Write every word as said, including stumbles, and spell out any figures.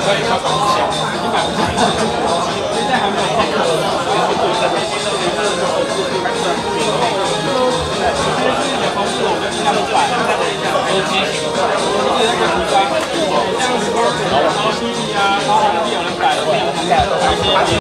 所以要等一下，一百五十米，现在还没有上课，所以做一下这些。对，这些是你的方式，我就尽量快，还有机型快，就是那个图章，这样子，然后 C D 啊，然后 C D 有人改了，改了一些。